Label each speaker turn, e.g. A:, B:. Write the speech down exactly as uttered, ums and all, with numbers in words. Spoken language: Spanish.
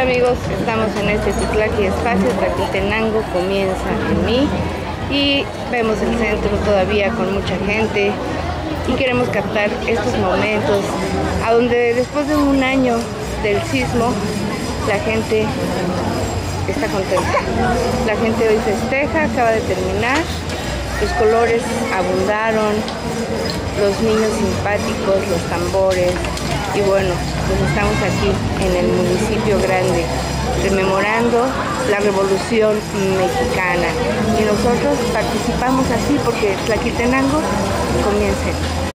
A: Hola amigos, estamos en este Tlaquil espacio, Tlaquiltenango comienza en mí y vemos el centro todavía con mucha gente y queremos captar estos momentos a donde después de un año del sismo la gente está contenta. La gente hoy festeja, acaba de terminar, los colores abundaron, los niños simpáticos, los tambores y bueno, pues estamos aquí en el municipio grande rememorando la Revolución Mexicana y nosotros participamos así porque Tlaquiltenango comienza.